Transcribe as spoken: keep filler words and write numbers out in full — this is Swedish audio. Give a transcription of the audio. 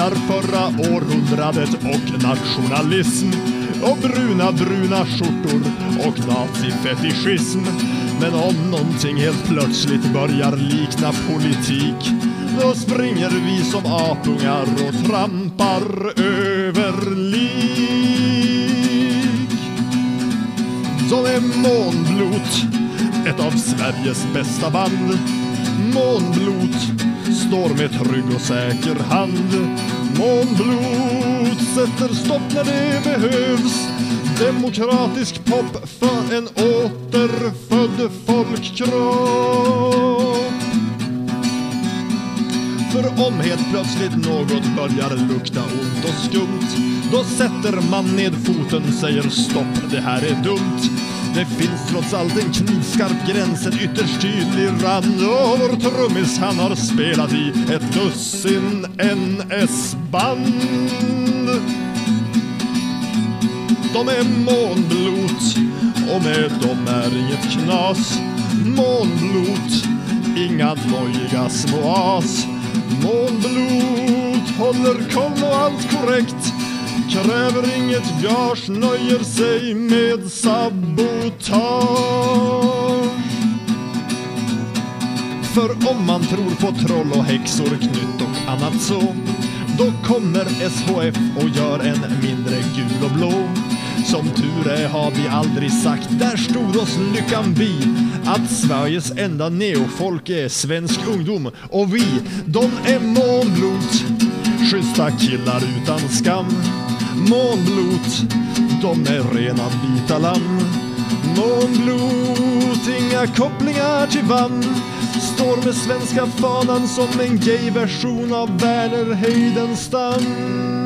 hyllar förra århundradet och nationalism och bruna bruna skjortor och nazifetischism. Men om någonting helt plötsligt börjar likna politik, då springer vi som apungar och trampar över lik. Så är Månblot ett av Sveriges bästa band. Månblot står med trygg och säker hand. Månblot sätter stopp när det behövs. Demokratisk pop för en återfödd folkkropp. För om helt plötsligt något börjar lukta ont och skumt, då sätter man ned foten, säger stopp, det här är dumt. Det finns trots allt en knivskarp gräns, en ytterst tydlig rand. Och vår trummis, han har spelat i ett dussin N S-band. De är Månblot och med dem är inget knas. Månblot, inga nojiga små as. Månblot håller koll och allt korrekt, kräver inget gage, nöjer sig med sabotage. För om man tror på troll och häxor, knytt och annat så, då kommer S H F och gör en mindre gul och blå. Som tur är har vi aldrig sagt, där stod oss lyckan bi, att Sveriges enda neofolk är svensk ungdom. Och vi, de är Månblot, schyssta killar utan skam. Månblot, de är rena vita lamm. Månblot, inga kopplingar till vann, står med svenska fanan som en gay-version av Werner Heidenstam.